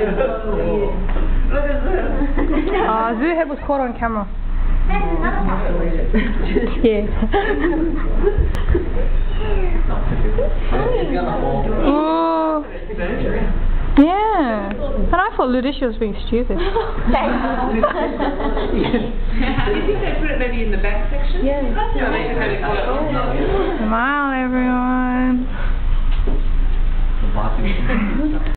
Zu's head was caught on camera. Yeah. Oh. Yeah. And I thought Ludicia was being stupid. Do you think they put it maybe in the back section? Yeah. Smile, everyone.